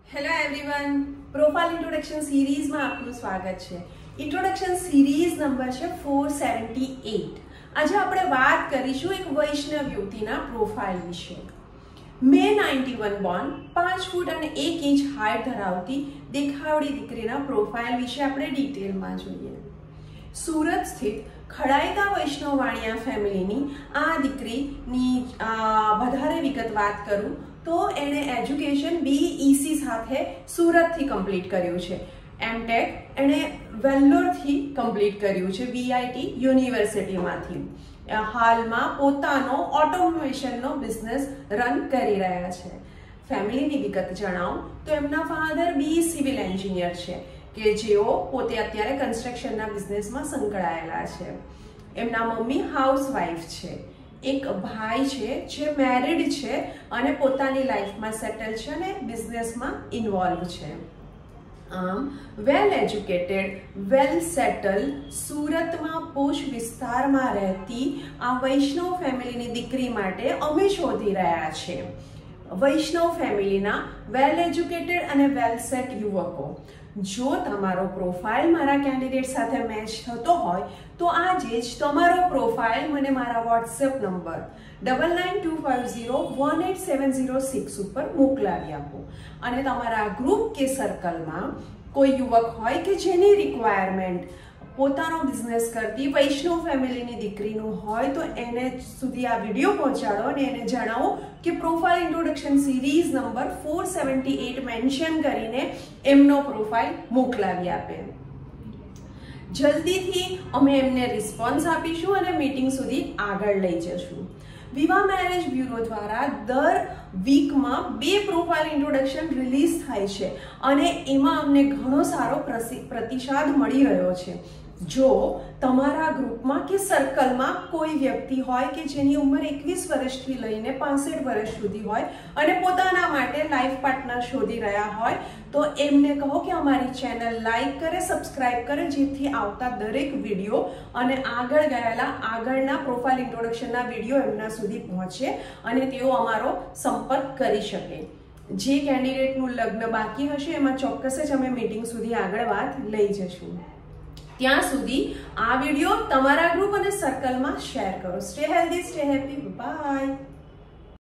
Hello everyone, profile introduction સિરીઝમાં આપનું સ્વાગત છે। ઇન્ટ્રોડક્શન સિરીઝ નંબર છે 478। આજે આપણે વાત કરીશું એક વૈષ્ણવ યુવતીના પ્રોફાઇલ વિશે। મે 91 બોર્ન, 5 ફૂટ અને 1 ઇંચ હાઇટ ધરાવતી દેખાવડી દીકરીના પ્રોફાઇલ વિશે આપણે ડિટેલમાં જોઈએ। સુરત સ્થિત ખડાઈકા વૈષ્ણવ વાણિયા ફેમિલીની આ દીકરીની વધારે વિગત વાત કરું તો એણે એજ્યુકેશન બીઈસી સાથે સુરતથી કમ્પ્લીટ કર્યું છે। એમટેક એણે વેલ્લોરથી કમ્પ્લીટ કર્યું છે, વીઆઈટી યુનિવર્સિટીમાંથી। હાલમાં પોતાનો ઓટોમેશનનો બિઝનેસ રન કરી રહ્યા છે। ફેમિલીની વિગત જણાવું તો એમના ફાધર બી સિવિલ એન્જિનિયર છે કે જેઓ પોતે અત્યારે કન્સ્ટ્રક્શનના બિઝનેસમાં સંકળાયેલા છે। એમના મમ્મી હાઉસવાઈફ છે। એક ભાઈ છે જે મેરિડ છે અને પોતાની લાઈફમાં સેટલ છે અને બિઝનેસમાં ઇન્વોલ્વ છે। આમ વેલ એજ્યુકેટેડ, વેલ સેટલ, સુરતમાં પોશ વિસ્તારમાં રહેતી આ વૈષ્ણવ ફેમિલીની દીકરી માટે અમે શોધી રહ્યા છે વૈષ્ણવ ફેમિલીના વેલ એજ્યુકેટેડ અને વેલ સેટ યુવકો। જો તમારો પ્રોફાઇલ મારા કેન્ડિડેટ સાથે મેચ થતો હોય તો આજે જ તમારો પ્રોફાઇલ મને મારા વોટ્સએપ નંબર 9925018706 ઉપર મોકલાવી આપો અને તમારા ગ્રુપ કે સર્કલમાં કોઈ યુવક હોય કે જેની રિક્વાયરમેન્ટ પોતાનો બિઝનેસ કરતી વૈષ્ણવ ફેમિલીની દીકરીનું હોય તો એને સુધી આ વિડીયો પહોંચાડો અને એને જણાવો કે profile introduction series number 478 mention કરીને એમનો પ્રોફાઇલ મોકલાવી આપે। જલ્દીથી અમે એમને રિસ્પોન્સ આપીશું અને મીટિંગ સુધી આગળ લઈ જશું। વિવાહ મેરેજ બ્યુરો દ્વારા દર વીકમાં 2 પ્રોફાઇલ ઇન્ટ્રોડક્શન રિલીઝ થાય છે અને એમાં અમને ઘણો સારો પ્રતિસાદ મળી રહ્યો છે। જો તમારા ગ્રુપમાં કે સર્કલમાં કોઈ વ્યક્તિ હોય કે જેની ઉંમર 21 વર્ષથી લઈને 65 વર્ષ સુધી હોય અને પોતાના માટે લાઈફ પાર્ટનર શોધી રહ્યા હોય તો એમને કહો કે અમારી ચેનલ લાઈક કરે, સબસ્ક્રાઇબ કરે, જેથી આવતા દરેક વિડીયો અને આગળ ગયેલા આગળના પ્રોફાઇલ ઇન્ટ્રોડક્શનના વિડીયો એમના સુધી પહોંચે અને તેઓ અમારો સંપર્ક કરી શકે। જે કેન્ડિડેટનું લગ્ન બાકી હશે એમાં ચોક્કસ જ અમે મીટિંગ સુધી આગળ વાત લઈ જશું। ત્યાં સુધી આ વિડીયો તમારા ગ્રુપ અને સર્કલમાં શેર કરો। Stay healthy, stay happy, by.